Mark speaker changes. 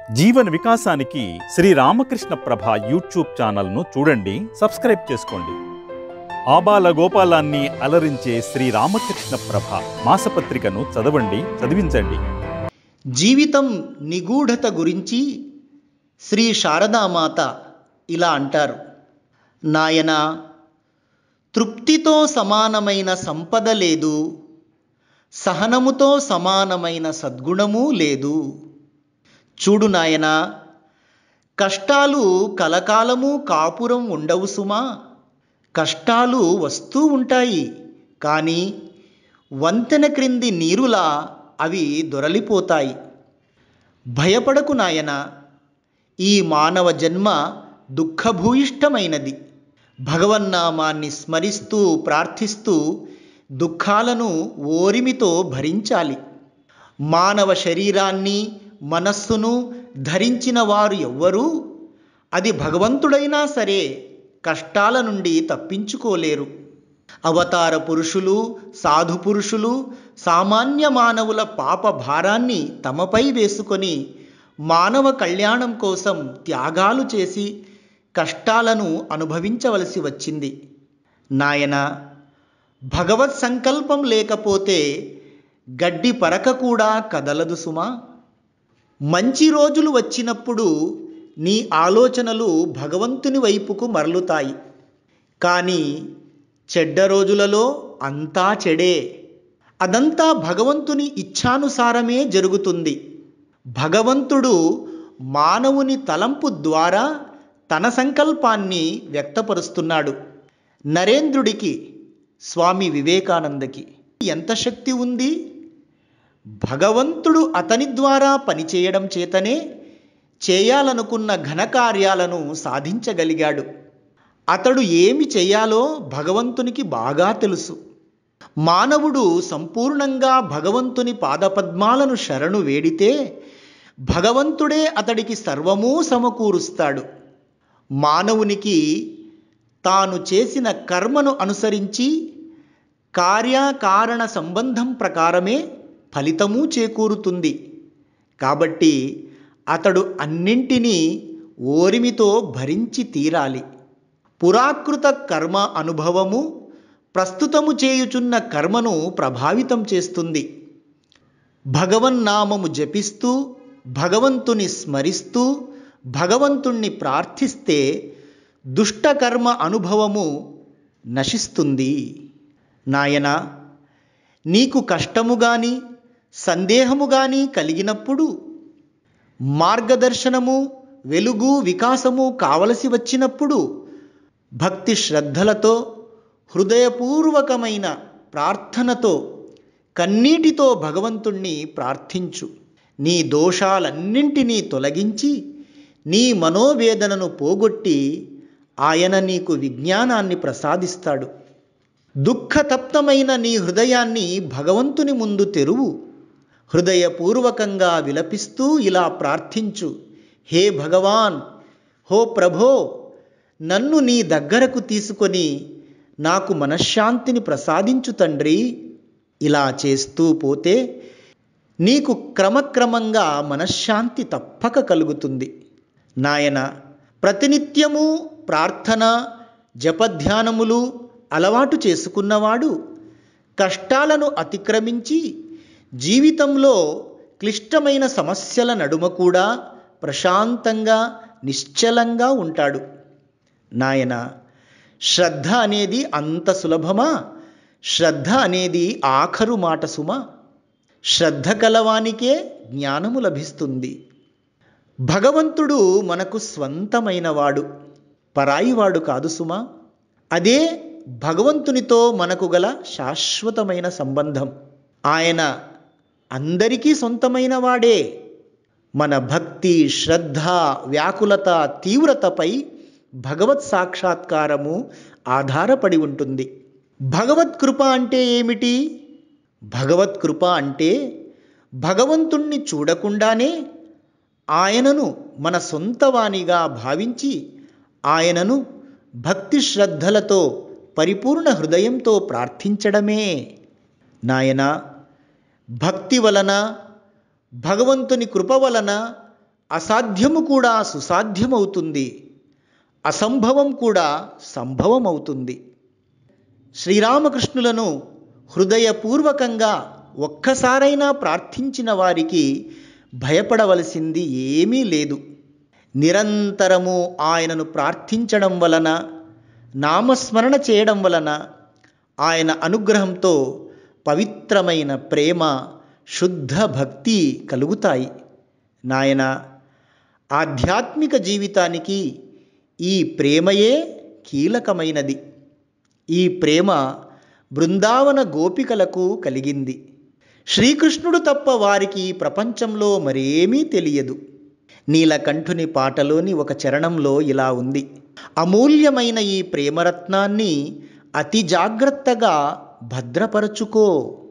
Speaker 1: జీవన వికాసానికి శ్రీ రామకృష్ణ ప్రభ యూట్యూబ్ ఛానల్ను చూడండి, సబ్స్క్రైబ్ చేసుకోండి. ఆబాల గోపాలాన్ని అలరించే శ్రీ రామకృష్ణ ప్రభ మాసపత్రికను చదవండి, చదివించండి.
Speaker 2: జీవితం నిగూఢత గురించి శ్రీ శారదామాత ఇలా అంటారు: నాయనా, తృప్తితో సమానమైన సంపద లేదు, సహనముతో సమానమైన సద్గుణము లేదు. చూడు నాయనా, కష్టాలు కలకాలము కాపురం ఉండవు సుమా. కష్టాలు వస్తూ ఉంటాయి, కానీ వంతెన క్రింది నీరులా అవి దొరలిపోతాయి. భయపడకు నాయనా, ఈ మానవ జన్మ దుఃఖభూయిష్టమైనది. భగవన్నామాన్ని స్మరిస్తూ ప్రార్థిస్తూ దుఃఖాలను ఓరిమితో భరించాలి. మానవ శరీరాన్ని మనస్సును ధరించిన వారు ఎవ్వరూ, అది భగవంతుడైనా సరే, కష్టాల నుండి తప్పించుకోలేరు. అవతార పురుషులు, సాధు పురుషులు సామాన్య మానవుల పాప భారాన్ని తమపై వేసుకొని మానవ కళ్యాణం కోసం త్యాగాలు చేసి కష్టాలను అనుభవించవలసి వచ్చింది. నాయనా, భగవత్ సంకల్పం లేకపోతే గడ్డి పరక కూడా కదలదు సుమా. మంచి రోజులు వచ్చినప్పుడు నీ ఆలోచనలు భగవంతుని వైపుకు మరలుతాయి, కానీ చెడ్డ రోజులలో అంతా చెడే. అదంతా భగవంతుని ఇచ్ఛానుసారమే జరుగుతుంది. భగవంతుడు మానవుని తలంపు ద్వారా తన సంకల్పాన్ని వ్యక్తపరుస్తున్నాడు. నరేంద్రుడికి, స్వామి వివేకానందకి ఎంత శక్తి ఉంది? భగవంతుడు అతని ద్వారా పనిచేయడం చేతనే చేయాలనుకున్న ఘనకార్యాలను సాధించగలిగాడు. అతడు ఏమి చేయాలో భగవంతునికి బాగా తెలుసు. మానవుడు సంపూర్ణంగా భగవంతుని పాదపద్మాలను శరణు వేడితే భగవంతుడే అతడికి సర్వమూ సమకూరుస్తాడు. మానవునికి తాను చేసిన కర్మను అనుసరించి కార్యకారణ సంబంధం ప్రకారమే ఫలితము చేకూరుతుంది. కాబట్టి అతడు అన్నింటినీ ఓరిమితో భరించి తీరాలి. పురాకృత కర్మ అనుభవము ప్రస్తుతము చేయుచున్న కర్మను ప్రభావితం చేస్తుంది. భగవన్నామము జపిస్తూ భగవంతుని స్మరిస్తూ భగవంతుణ్ణి ప్రార్థిస్తే దుష్టకర్మ అనుభవము నశిస్తుంది. నాయనా, నీకు కష్టము గాని సందేహము గాని కలిగినప్పుడు, మార్గదర్శనము, వెలుగు, వికాసము కావలసి వచ్చినప్పుడు భక్తి శ్రద్ధలతో, హృదయపూర్వకమైన ప్రార్థనతో, కన్నీటితో భగవంతుణ్ణి ప్రార్థించు. నీ దోషాలన్నింటినీ తొలగించి నీ మనోవేదనను పోగొట్టి ఆయన నీకు విజ్ఞానాన్ని ప్రసాదిస్తాడు. దుఃఖతప్తమైన నీ హృదయాన్ని భగవంతుని ముందు తెరువు. హృదయపూర్వకంగా విలపిస్తూ ఇలా ప్రార్థించు: హే భగవాన్, హో ప్రభో, నన్ను నీ దగ్గరకు తీసుకొని నాకు మనశ్శాంతిని ప్రసాదించు తండ్రి. ఇలా చేస్తూ పోతే నీకు క్రమక్రమంగా మనశ్శాంతి తప్పక కలుగుతుంది. నాయన, ప్రతినిత్యము ప్రార్థన, జపధ్యానములు అలవాటు చేసుకున్నవాడు కష్టాలను అతిక్రమించి జీవితంలో క్లిష్టమైన సమస్యల నడుమ కూడా ప్రశాంతంగా, నిశ్చలంగా ఉంటాడు. నాయన, శ్రద్ధ అనేది అంత సులభమా? శ్రద్ధ అనేది ఆఖరు మాట సుమా. శ్రద్ధ కలవానికే జ్ఞానము లభిస్తుంది. భగవంతుడు మనకు స్వంతమైనవాడు, పరాయివాడు కాదు సుమా. అదే భగవంతునితో మనకు గల శాశ్వతమైన సంబంధం. ఆయన అందరికీ సొంతమైన వాడే. మన భక్తి, శ్రద్ధ, వ్యాకులత, తీవ్రతపై భగవత్ సాక్షాత్కారము ఆధారపడి ఉంటుంది. భగవత్ కృప అంటే ఏమిటి? భగవత్ కృప అంటే భగవంతుణ్ణి చూడకుండానే ఆయనను మన సొంతవానిగా భావించి ఆయనను భక్తి శ్రద్ధలతో పరిపూర్ణ హృదయంతో ప్రార్థించడమే. నాయనా, భక్తి వలన, భగవంతుని కృప వలన అసాధ్యము కూడా సుసాధ్యమవుతుంది, అసంభవం కూడా సంభవమవుతుంది. శ్రీరామకృష్ణులను హృదయపూర్వకంగా ఒక్కసారైనా ప్రార్థించిన వారికి భయపడవలసింది ఏమీ లేదు. నిరంతరము ఆయనను ప్రార్థించడం వలన, నామస్మరణ చేయడం వలన ఆయన అనుగ్రహంతో పవిత్రమైన ప్రేమ, శుద్ధ భక్తి కలుగుతాయి. నాయనా, ఆధ్యాత్మిక జీవితానికి ఈ ప్రేమయే కీలకమైనది. ఈ ప్రేమ బృందావన గోపికలకు కలిగింది. శ్రీకృష్ణుడు తప్ప వారికి ప్రపంచంలో మరేమీ తెలియదు. నీలకంఠుని పాటలోని ఒక చరణంలో ఇలా ఉంది: అమూల్యమైన ఈ ప్రేమరత్నాన్ని అతి జాగ్రత్తగా భద్రపరచుకో.